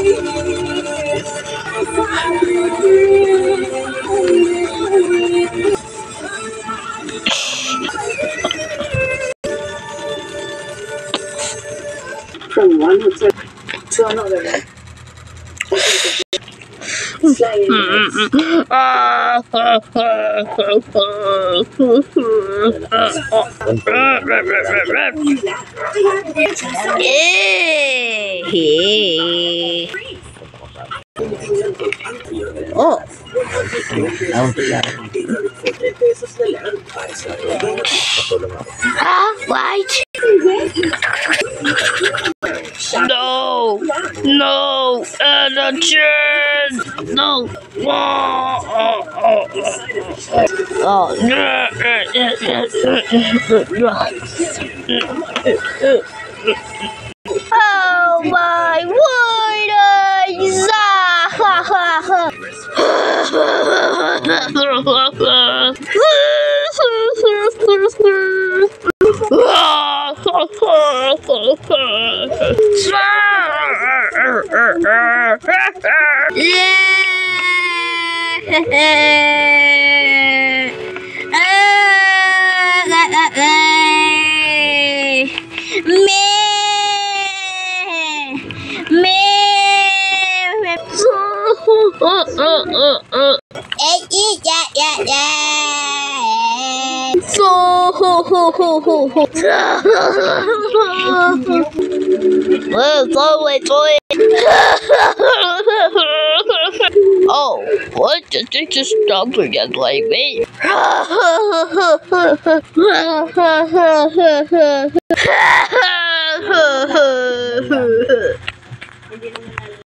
From one hotel to another. Oh. White. No, no, enengen. No. Oh my word! Oh, what? Did they just stop again like me?